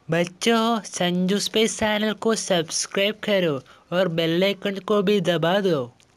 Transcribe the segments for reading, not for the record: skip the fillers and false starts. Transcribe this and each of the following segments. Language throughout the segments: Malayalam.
बच्चों, संजू स्पेस चैनल को सब्सक्राइब करो और बेल आइकन को भी दबा दो।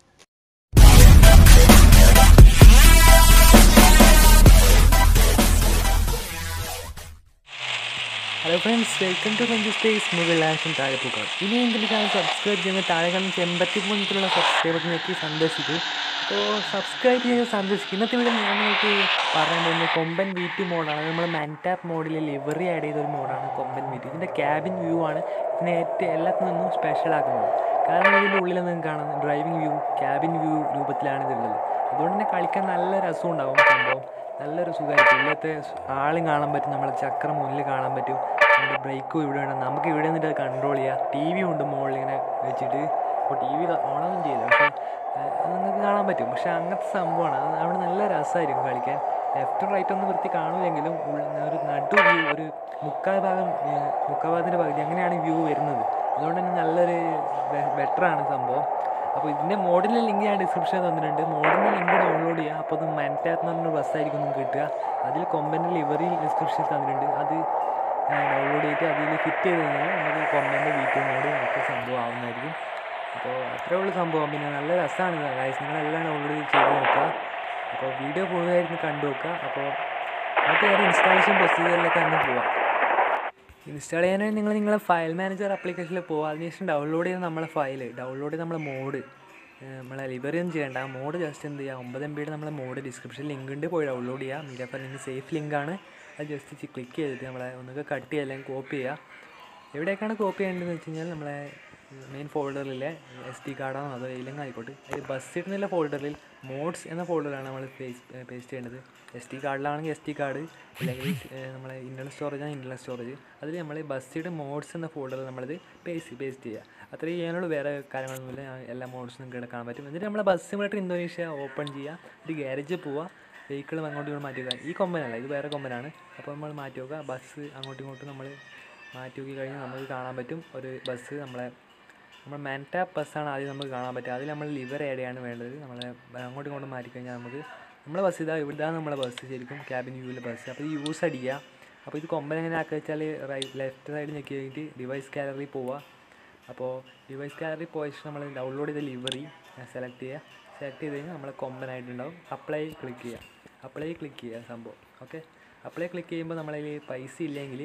Hello friends, welcome to Sanju space മുകൾ ആക്ഷൻ താഴെപ്പൂക്കൾ. ഇനി എൻ്റെ ചാനൽ സബ്സ്ക്രൈബ് ചെയ്യുന്ന താഴെ കാണുന്ന ചെമ്പത്തിപ്പൂണിലുള്ള സബ്സ്ക്രൈബ് ഞെക്കി സന്ദർശിക്കും. അപ്പോൾ സബ്സ്ക്രൈബ് ചെയ്ത് സന്ദർശിക്കും. ഇന്നത്തെ വീഡിയോ ഞാൻ നിങ്ങൾക്ക് പറയാൻ പോകുന്നത് കൊമ്പൻ V2 മോഡാണ്. നമ്മൾ മാൻടാപ്പ് മോഡിൽ ലിവറി ആഡ് ചെയ്തൊരു മോഡാണ് കൊമ്പൻ V2. ഇതിൻ്റെ ക്യാബിൻ വ്യൂ ആണ് ഇതിനെ ഏറ്റവും എല്ലാത്തിൽ നിന്നും സ്പെഷ്യലാക്കുന്നത്. കാരണം ഇതിൻ്റെ ഉള്ളിൽ നിങ്ങൾക്ക് കാണുന്ന ഡ്രൈവിംഗ് വ്യൂ ക്യാബിൻ വ്യൂ രൂപത്തിലാണ് ഇതുള്ളത്. അതുകൊണ്ട് തന്നെ കളിക്കാൻ നല്ല രസം ഉണ്ടാവും. സംഭവം നല്ലൊരു സുഖമായിരിക്കും. ഇല്ലാത്ത ആളും കാണാൻ പറ്റും, നമ്മൾ ചക്രം മുന്നിൽ കാണാൻ പറ്റും. നമ്മുടെ ബ്രേക്കും ഇവിടെ വേണം, നമുക്ക് ഇവിടെ നിന്നിട്ട് അത് കൺട്രോൾ ചെയ്യാം. TV ഉണ്ട് മുകളിൽ ഇങ്ങനെ വെച്ചിട്ട്. അപ്പോൾ TV ഓണൊന്നും ചെയ്യില്ല, പക്ഷേ അത് നിങ്ങൾക്ക് കാണാൻ പറ്റും. പക്ഷേ അങ്ങനത്തെ സംഭവമാണ്. അത് അവിടെ നല്ല രസമായിരിക്കും കളിക്കാൻ. ലെഫ്റ്റും റൈറ്റൊന്നും വൃത്തി കാണൂലെങ്കിലും ഒരു നടു വ്യൂ, ഒരു മുക്കാൽ ഭാഗത്തിൻ്റെ പകുതി അങ്ങനെയാണ് വ്യൂ വരുന്നത്. അതുകൊണ്ട് തന്നെ നല്ലൊരു ബെറ്ററാണ് സംഭവം. അപ്പോൾ ഇതിൻ്റെ മോഡിൻ്റെ ലിങ്ക് ഞാൻ ഡിസ്ക്രിപ്ഷനിൽ തന്നിട്ടുണ്ട്. മോഡിൻ്റെ ലിങ്ക് ഡൗൺലോഡ് ചെയ്യുക. അപ്പോൾ അത് മാൻടാപ്പ് എന്ന് പറഞ്ഞൊരു ബസ്സായിരിക്കും നിങ്ങൾക്ക് കിട്ടുക. അതിൽ കൊമ്പൻ്റെ ലിവറി ഡിസ്ക്രിപ്ഷനിൽ തന്നിട്ടുണ്ട്. അത് ഡൗൺലോഡ് ചെയ്തിട്ട് അതിൽ ഫിറ്റ് ചെയ്ത് കഴിഞ്ഞാൽ നമുക്ക് കൊമ്പൻ്റെ V2 മോഡ് നമുക്ക് സംഭവം ആവുന്നതായിരിക്കും. അപ്പോൾ അത്രേ ഉള്ളൂ സംഭവം. പിന്നെ നല്ല രസമാണ് ഗൈസ്, നിങ്ങളെല്ലാം ഡൗൺലോഡ് ചെയ്ത് നോക്കുക. അപ്പോൾ വീഡിയോ കൂടുതലായിരുന്നു കണ്ടു നോക്കുക. അപ്പോൾ നമുക്ക് വേറെ ഇൻസ്റ്റാളേഷൻ പ്രൊസീജിയറിലേക്ക് തന്നെ പോവാം. ഇൻസ്റ്റാൾ ചെയ്യാനായി നിങ്ങളെ ഫയൽ മാനേജർ ആപ്ലിക്കേഷനിൽ പോകുക. അതിനുശേഷം ഡൗൺലോഡ് ചെയ്ത് നമ്മളെ ഫയൽ ഡൗൺലോഡ് ചെയ്ത് നമ്മളെ മോഡ് നമ്മളെ ലിവറി ഒന്നും ചെയ്യേണ്ട. ആ മോഡ് ജസ്റ്റ് എന്ത് ചെയ്യുക, 9 MB നമ്മളെ മോഡ് ഡിസ്ക്രിപ്ഷനിൽ ലിങ്ക് ഉണ്ട്, പോയി ഡൗൺലോഡ് ചെയ്യുക. മീഡിയ ഫയൽ ലിങ്ക് സേഫ് ലിങ്കാണ്. അത് ജസ്റ്റ് ക്ലിക്ക് ചെയ്തിട്ട് നമ്മളെ ഒന്നൊക്കെ കട്ട് ചെയ്യുക അല്ലെങ്കിൽ കോപ്പി ചെയ്യുക. എവിടേക്കാണ് കോപ്പി ചെയ്യേണ്ടതെന്ന് വെച്ച് കഴിഞ്ഞാൽ നമ്മളെ മെയിൻ ഫോൾഡറിലെ SD കാർഡാണോ അതോ ഏതെങ്കിലും ആയിക്കോട്ടെ, അതിൽ ബസ് ഇടുന്ന ഫോൾഡറിൽ മോഡ്സ് എന്ന ഫോൾഡറാണ് നമ്മൾ പേസ്റ്റ് ചെയ്യേണ്ടത്. SD കാർഡിലാണെങ്കിൽ SD കാർഡ്, അല്ലെങ്കിൽ നമ്മളെ ഇൻ്റർണൽ സ്റ്റോറേജാണ് ഇൻ്റർണൽ സ്റ്റോറേജ്. അതിൽ നമ്മൾ ബസ്സിഡ് മോഡ്സ് എന്ന ഫോൾഡറിൽ നമ്മളത് പേസ്റ്റ് ചെയ്യുക. അത്രയും ചെയ്യാനുള്ള വേറെ കാര്യങ്ങളൊന്നുമില്ല. എല്ലാ മോഡ്സും നിങ്ങൾക്ക് ഇവിടെ കാണാൻ പറ്റും. എന്നിട്ട് നമ്മളെ ബസ് സിമുലേറ്റർ ഇന്തോനേഷ്യ ഓപ്പൺ ചെയ്യുക. ഒരു ഗ്യാരേജിൽ പോവുക. വെഹിക്കിൾ അങ്ങോട്ടും ഇങ്ങോട്ട് മാറ്റി വെക്കുക. ഈ കൊമ്പനല്ല, ഇത് വേറെ കൊമ്പനാണ്. അപ്പോൾ നമ്മൾ മാറ്റി വെക്കുക. ബസ് അങ്ങോട്ടും ഇങ്ങോട്ടും നമ്മൾ മാറ്റി നോക്കി കഴിഞ്ഞാൽ നമുക്ക് കാണാൻ പറ്റും ഒരു ബസ്. നമ്മൾ മാൻടാപ്പ് ബസ്സാണ് ആദ്യം നമുക്ക് കാണാൻ പറ്റുക. അതിൽ നമ്മൾ ലിവർ ആഡ് ചെയ്യാണ് വേണ്ടത്. നമ്മൾ അങ്ങോട്ടും ഇങ്ങോട്ടും മാറ്റിക്കഴിഞ്ഞാൽ നമുക്ക് നമ്മളെ ബസ് ഇതാണ് നമ്മളെ ബസ്, ശരിക്കും ക്യാബിൻ വ്യൂവിലെ ബസ്. അപ്പോൾ ഇത് യൂസ് അടിക്കുക. അപ്പോൾ ഇത് കൊമ്പൻ എങ്ങനെ ആക്കുക വെച്ചാൽ ലെഫ്റ്റ് സൈഡ് ഞെക്കി കഴിഞ്ഞിട്ട് ഡിവൈസ് ഗാലറി പോവുക. അപ്പോൾ ഡിവൈസ് ഗാലറി പോയ ശേഷം നമ്മൾ ഡൗൺലോഡ് ചെയ്ത ലിവറി സെലക്ട് ചെയ്ത് കഴിഞ്ഞാൽ നമ്മൾ കൊമ്പനായിട്ടുണ്ടാവും. അപ്ലൈ ക്ലിക്ക് ചെയ്യുക സംഭവം. ഓക്കെ, അപ്ലൈ ക്ലിക്ക് ചെയ്യുമ്പോൾ നമ്മളതിൽ പൈസ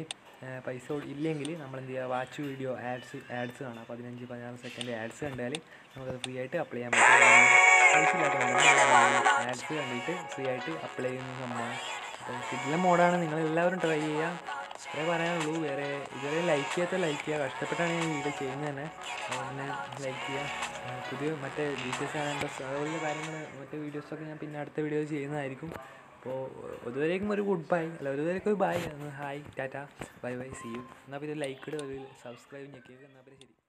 ഇല്ലെങ്കിൽ നമ്മൾ എന്ത് ചെയ്യുക, വാച്ച് വീഡിയോ ആഡ്സ് കാണാം. 15-16 സെക്കൻഡ് ആഡ്സ് കണ്ടാൽ നമുക്കത് ഫ്രീ ആയിട്ട് അപ്ലൈ ചെയ്യാൻ പറ്റും. പൈസ ഇല്ലാത്ത ആഡ്സ് കണ്ടിട്ട് ഫ്രീ ആയിട്ട് അപ്ലൈ ചെയ്യുന്ന സംഭവമാണ്. അപ്പോൾ കിഡിലെ മോഡാണ്, നിങ്ങളെല്ലാവരും ട്രൈ ചെയ്യുക. ഇത്രേ പറയാനുള്ളൂ. വേറെ ഇതുവരെ ലൈക്ക് ചെയ്യുക. കഷ്ടപ്പെട്ടാണ് ഞാൻ വീഡിയോ ചെയ്യുന്നത് തന്നെ. അതുകൊണ്ട് ലൈക്ക് ചെയ്യുക. പുതിയ മറ്റേ ഡീറ്റെയിൽസ് അതുപോലുള്ള കാര്യങ്ങൾ മറ്റേ വീഡിയോസൊക്കെ ഞാൻ പിന്നെ അടുത്ത വീഡിയോ ചെയ്യുന്നതായിരിക്കും. അപ്പോൾ ഇതുവരേക്കും ഒരു ഗുഡ് ബൈ, ഒരു bye, hi, tata, bye, see you. എന്നാൽ പിന്നെ ലൈക്ക് ഇടുക, ഒരു സബ്സ്ക്രൈബ് ഞെക്കിയത്. എന്നാൽ പിന്നെ ശരി.